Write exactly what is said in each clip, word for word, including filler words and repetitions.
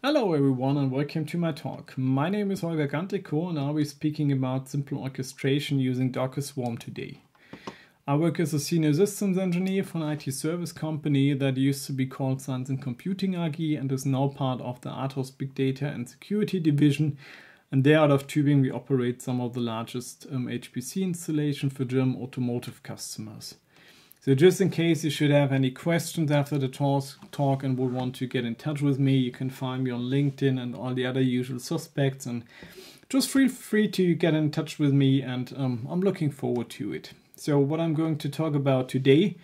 Hello everyone and welcome to my talk. My name is Holger Gantiko and I'll be speaking about simple orchestration using Docker Swarm today. I work as a senior systems engineer for an I T service company that used to be called Science and Computing A G and is now part of the Atos Big Data and Security division. And there out of Tübingen we operate some of the largest um, H P C installation for German automotive customers. So just in case you should have any questions after the talk and would want to get in touch with me, you can find me on LinkedIn and all the other usual suspects, and just feel free to get in touch with me, and um, I'm looking forward to it. So what I'm going to talk about today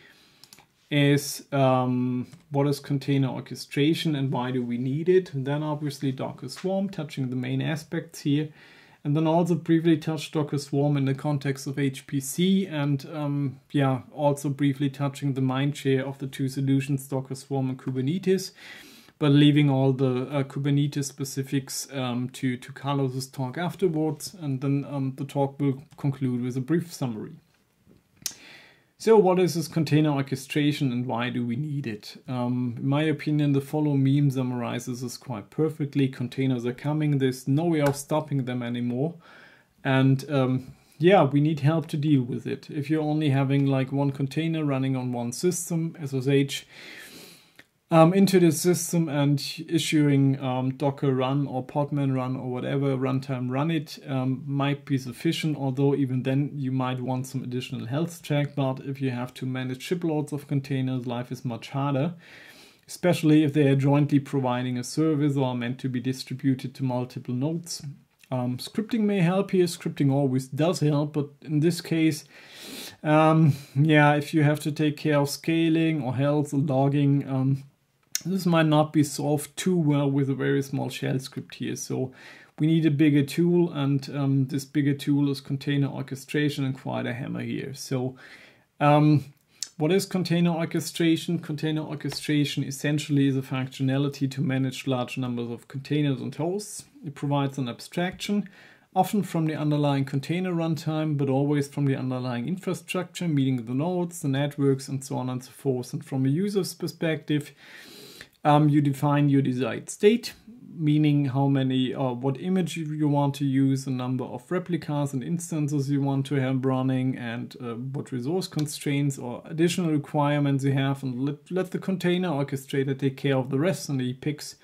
is um, what is container orchestration and why do we need it, and then obviously Docker Swarm, touching the main aspects here. And then also briefly touch Docker Swarm in the context of H P C, and um, yeah, also briefly touching the mind share of the two solutions, Docker Swarm and Kubernetes, but leaving all the uh, Kubernetes specifics um, to, to Carlos's talk afterwards, and then um, the talk will conclude with a brief summary. So what is this container orchestration and why do we need it? Um, in my opinion, the follow meme summarizes this quite perfectly. Containers are coming, there's no way of stopping them anymore. And um, yeah, we need help to deal with it. If you're only having like one container running on one system, S S H, Um, into the system and issuing um, Docker run or Podman run or whatever runtime run it um, might be sufficient, although even then you might want some additional health check. But if you have to manage shiploads of containers, life is much harder, especially if they are jointly providing a service or are meant to be distributed to multiple nodes. Um, scripting may help here, scripting always does help, but in this case, um, yeah, if you have to take care of scaling or health or logging, um, this might not be solved too well with a very small shell script here. So we need a bigger tool, and um, this bigger tool is container orchestration, and quite a hammer here. So um, what is container orchestration? Container orchestration essentially is a functionality to manage large numbers of containers and hosts. It provides an abstraction, often from the underlying container runtime, but always from the underlying infrastructure, meaning the nodes, the networks, and so on and so forth. And from a user's perspective, Um, you define your desired state, meaning how many or what image you want to use, the number of replicas and instances you want to have running, and uh, what resource constraints or additional requirements you have, and let, let the container orchestrator take care of the rest, and he picks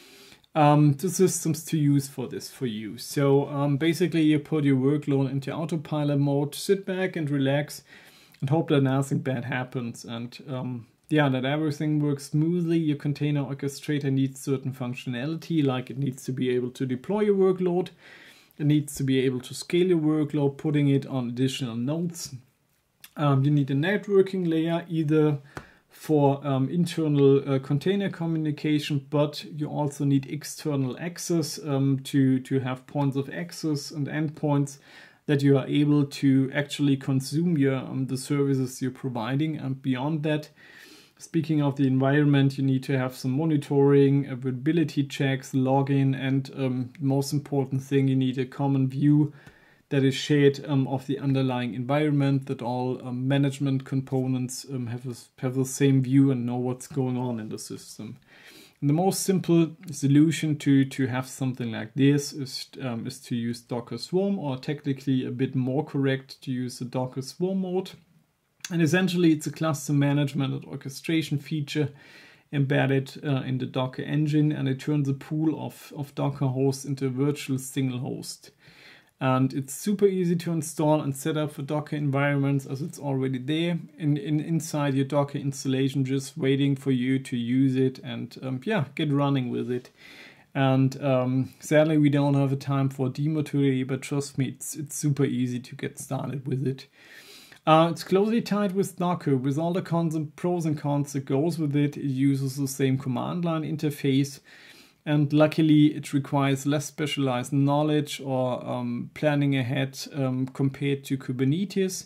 um, the systems to use for this for you. So um, basically you put your workload into autopilot mode, sit back and relax and hope that nothing bad happens, and um, yeah, that everything works smoothly. Your container orchestrator needs certain functionality, like it needs to be able to deploy your workload. It needs to be able to scale your workload, putting it on additional nodes. Um, you need a networking layer, either for um, internal uh, container communication, but you also need external access um, to, to have points of access and endpoints that you are able to actually consume your um, the services you're providing. And beyond that, speaking of the environment, you need to have some monitoring, availability checks, login, and um, most important thing, you need a common view that is shared um, of the underlying environment, that all um, management components um, have, a, have the same view and know what's going on in the system. And the most simple solution to, to have something like this is, um, is to use Docker Swarm, or technically a bit more correct to use the Docker Swarm mode. And essentially it's a cluster management and orchestration feature embedded uh, in the Docker engine, and it turns a pool of, of Docker hosts into a virtual single host. And it's super easy to install and set up for Docker environments, as it's already there in, in inside your Docker installation, just waiting for you to use it and um, yeah, get running with it. And um, sadly we don't have a time for a demo today, but trust me, it's, it's super easy to get started with it. Uh, it's closely tied with Docker, with all the cons and pros and cons that goes with it. It uses the same command line interface, and luckily it requires less specialized knowledge or um, planning ahead um, compared to Kubernetes.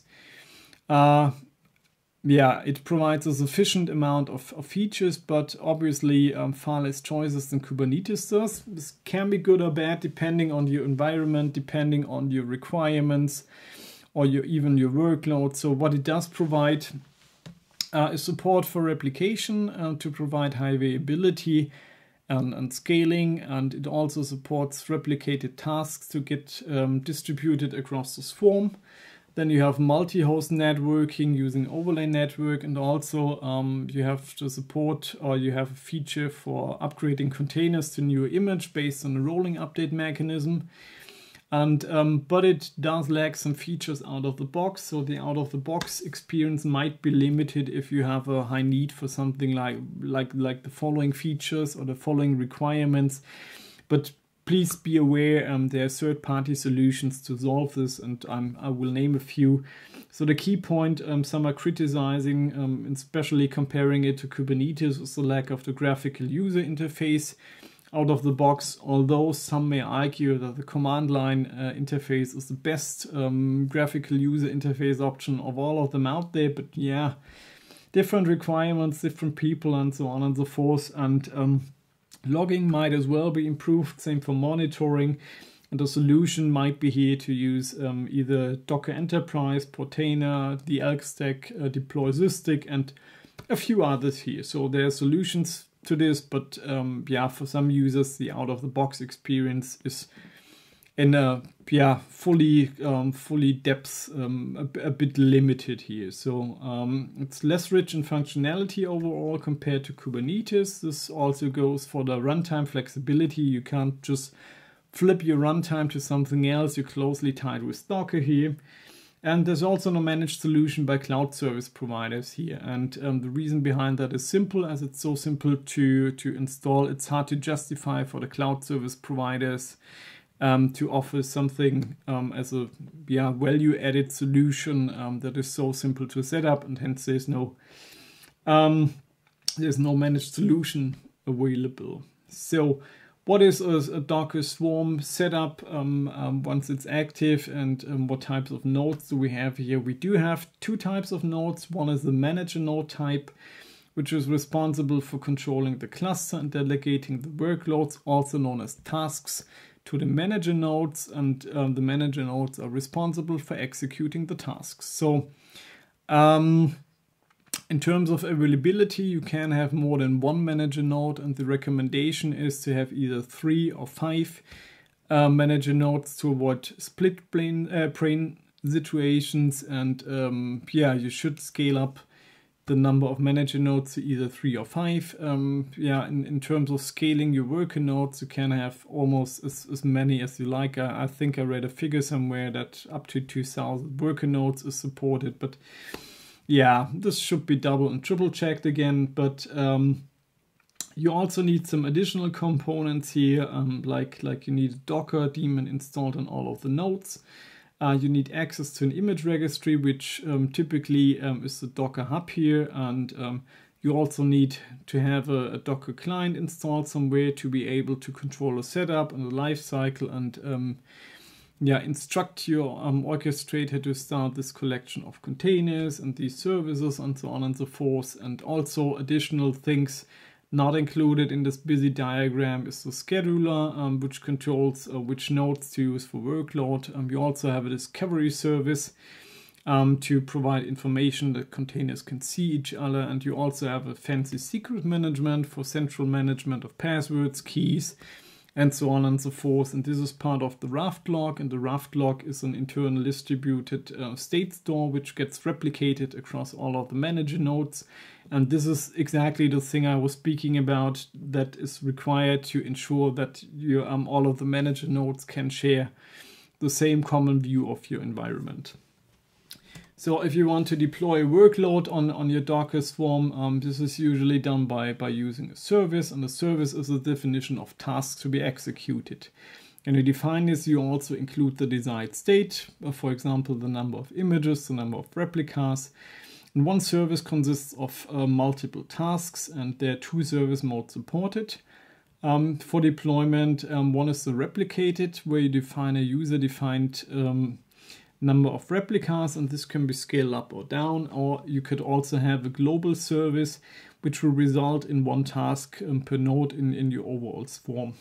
Uh, yeah, it provides a sufficient amount of, of features, but obviously um, far less choices than Kubernetes does. This can be good or bad depending on your environment, depending on your requirements, or your, even your workload. So what it does provide uh, is support for replication uh, to provide high availability, and, and scaling, and it also supports replicated tasks to get um, distributed across the swarm. Then you have multi-host networking using overlay network, and also um, you have to support, or you have a feature for upgrading containers to new image based on a rolling update mechanism. And um, but it does lack some features out of the box, so the out of the box experience might be limited if you have a high need for something like like like the following features or the following requirements. But please be aware, um, there are third-party solutions to solve this, and um, I will name a few. So the key point um, some are criticizing, um, especially comparing it to Kubernetes, is the lack of the graphical user interface out of the box, although some may argue that the command line uh, interface is the best um, graphical user interface option of all of them out there. But yeah, different requirements, different people, and so on and so forth. And um, logging might as well be improved, same for monitoring, and the solution might be here to use um, either Docker Enterprise, Portainer, the Elk Stack, uh, Deploy Zystic, and a few others here. So there are solutions to this, but um, yeah, for some users the out-of-the-box experience is in a yeah fully um, fully depth um, a, a bit limited here. So um, it's less rich in functionality overall compared to Kubernetes. This also goes for the runtime flexibility. You can't just flip your runtime to something else. You're closely tied with Docker here. And there's also no managed solution by cloud service providers here. And um, the reason behind that is simple, as it's so simple to, to install. It's hard to justify for the cloud service providers Um, to offer something um, as a yeah value-added solution um, that is so simple to set up, and hence there's no um, there's no managed solution available. So what is a, a Docker Swarm setup um, um, once it's active, and um, what types of nodes do we have here? We do have two types of nodes. One is the manager node type, which is responsible for controlling the cluster and delegating the workloads, also known as tasks, to the manager nodes, and um, the manager nodes are responsible for executing the tasks. So um, in terms of availability, you can have more than one manager node, and the recommendation is to have either three or five uh, manager nodes to avoid split brain, uh, brain situations. And um, yeah, you should scale up the number of manager nodes to either three or five. Um, yeah, in, in terms of scaling your worker nodes, you can have almost as, as many as you like. I, I think I read a figure somewhere that up to two thousand worker nodes is supported. But yeah, this should be double and triple checked again. But um, you also need some additional components here, um, like, like you need a Docker daemon installed on all of the nodes. Uh, you need access to an image registry, which um, typically um, is the Docker Hub here, and um, you also need to have a, a Docker client installed somewhere to be able to control the setup and the life cycle, and um, yeah, instruct your um, orchestrator to start this collection of containers and these services and so on and so forth. And also additional things not included in this busy diagram is the scheduler, um, which controls uh, which nodes to use for workload. Um, you also have a discovery service um, to provide information that containers can see each other. And you also have a fancy secret management for central management of passwords, keys, and so on and so forth. And this is part of the Raft log, and the Raft log is an internal distributed uh, state store which gets replicated across all of the manager nodes. And this is exactly the thing I was speaking about that is required to ensure that you, um, all of the manager nodes can share the same common view of your environment. So if you want to deploy a workload on, on your Docker Swarm, um, this is usually done by, by using a service, and a service is a definition of tasks to be executed. And to define this, you also include the desired state, uh, for example, the number of images, the number of replicas. And one service consists of uh, multiple tasks, and there are two service modes supported. Um, for deployment, um, one is the replicated, where you define a user-defined um, number of replicas, and this can be scaled up or down. Or you could also have a global service, which will result in one task um, per node in, in your overall swarm.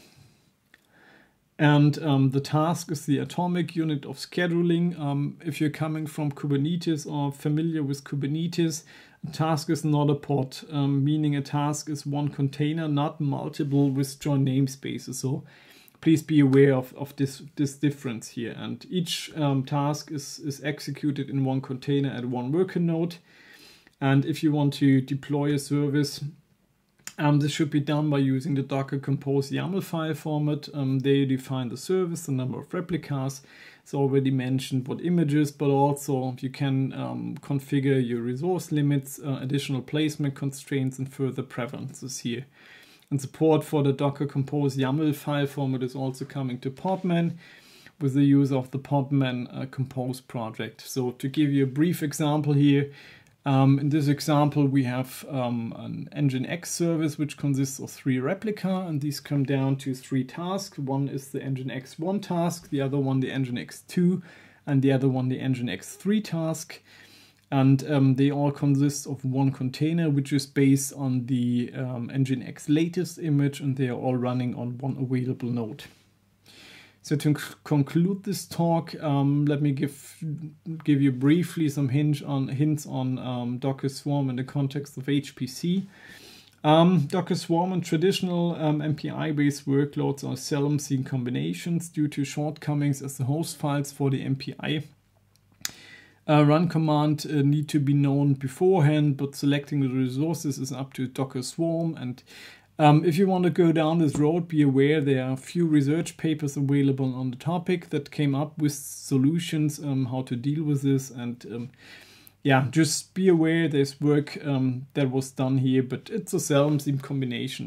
And um, the task is the atomic unit of scheduling. Um, if you're coming from Kubernetes or familiar with Kubernetes, a task is not a pod, um, meaning a task is one container, not multiple with joint namespaces. So please be aware of, of this, this difference here. And each um, task is, is executed in one container at one worker node. And if you want to deploy a service, um, this should be done by using the Docker Compose YAML file format. Um, there you define the service, the number of replicas. It's already mentioned what images, but also you can um, configure your resource limits, uh, additional placement constraints, and further preferences here. And support for the Docker Compose YAML file format is also coming to Podman with the use of the Podman uh, Compose project. So to give you a brief example here, um, in this example we have um, an Nginx service which consists of three replica, and these come down to three tasks. One is the Nginx one task, the other one the Nginx two, and the other one the Nginx three task. And um, they all consist of one container, which is based on the um, Nginx latest image, and they are all running on one available node. So to conclude this talk, um, let me give give you briefly some hints on hints on um, Docker Swarm in the context of H P C. Um, Docker Swarm and traditional um, M P I-based workloads are seldom seen combinations due to shortcomings as the host files for the M P I Uh, run command uh, need to be known beforehand, but selecting the resources is up to Docker Swarm. And um, if you want to go down this road, be aware there are a few research papers available on the topic that came up with solutions um, how to deal with this. And um, yeah, just be aware there's work um, that was done here, but it's a seldom seen combination.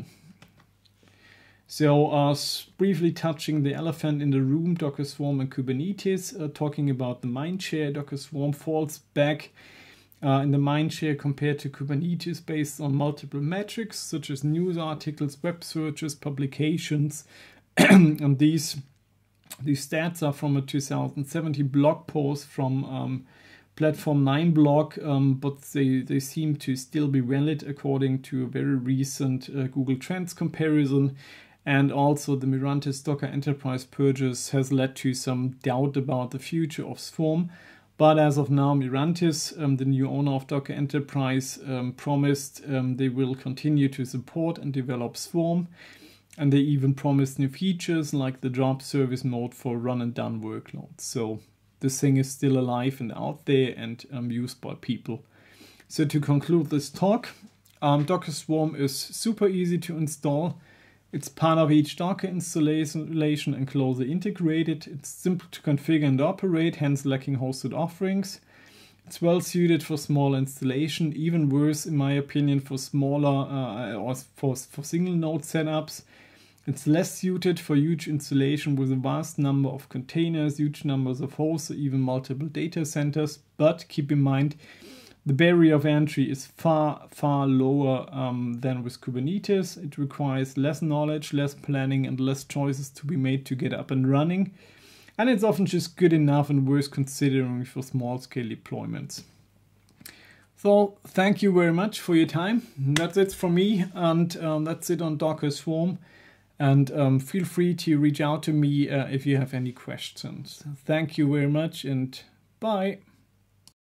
So uh, briefly touching the elephant in the room, Docker Swarm and Kubernetes, uh, talking about the mindshare. Docker Swarm falls back uh, in the mindshare compared to Kubernetes based on multiple metrics such as news articles, web searches, publications. And these, these stats are from a two thousand seventeen blog post from um, Platform nine blog, um, but they, they seem to still be valid according to a very recent uh, Google Trends comparison. And also the Mirantis Docker Enterprise purchase has led to some doubt about the future of Swarm. But as of now, Mirantis, um, the new owner of Docker Enterprise, um, promised um, they will continue to support and develop Swarm. And they even promised new features like the job service mode for run and done workloads. So this thing is still alive and out there and um, used by people. So to conclude this talk, um, Docker Swarm is super easy to install. It's part of each Docker installation and closely integrated. It's simple to configure and operate, hence lacking hosted offerings. It's well suited for small installation, even worse in my opinion for smaller uh, or for, for single node setups. It's less suited for huge installation with a vast number of containers, huge numbers of hosts, or even multiple data centers. But keep in mind, the barrier of entry is far, far lower um, than with Kubernetes. It requires less knowledge, less planning, and less choices to be made to get up and running. And it's often just good enough and worth considering for small-scale deployments. So thank you very much for your time. That's it from me, and um, that's it on Docker Swarm. And um, feel free to reach out to me uh, if you have any questions. Thank you very much, and bye.